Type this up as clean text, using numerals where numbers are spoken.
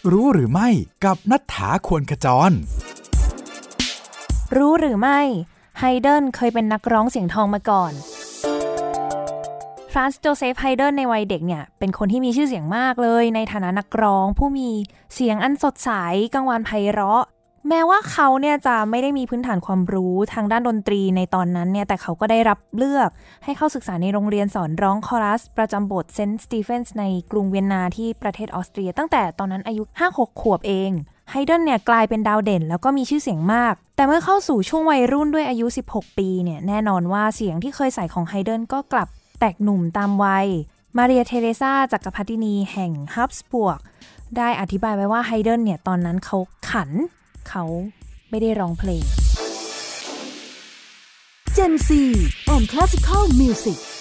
รู้หรือไม่กับณัฐฐา ควรขจรรู้หรือไม่ไฮเดนเคยเป็นนักร้องเสียงทองมาก่อนฟรานซ์โจเซฟไฮเดนในวัยเด็กเนี่ยเป็นคนที่มีชื่อเสียงมากเลยในฐานะนักร้องผู้มีเสียงอันสดใสกังวานไพเราะแม้ว่าเขาเนี่ยจะไม่ได้มีพื้นฐานความรู้ทางด้านดนตรีในตอนนั้นเนี่ยแต่เขาก็ได้รับเลือกให้เข้าศึกษาในโรงเรียนสอนร้องคอรัสประจำโบสถ์เซนต์สตีเฟนส์ในกรุงเวียนนาที่ประเทศออสเตรียตั้งแต่ตอนนั้นอายุ 5-6 ขวบเองไฮเดนเนี่ยกลายเป็นดาวเด่นแล้วก็มีชื่อเสียงมากแต่เมื่อเข้าสู่ช่วงวัยรุ่นด้วยอายุ16ปีเนี่ยแน่นอนว่าเสียงที่เคยใส่ของไฮเดนก็กลับแตกหนุ่มตามวัยมาเรียเทเรซาจักรพรรดินีแห่งฮับสบวกได้อธิบายไว้ว่าไฮเดนเนี่ยตอนนั้นเขาขันเขาไม่ได้ร้องเพลง Gen Z on Classical Music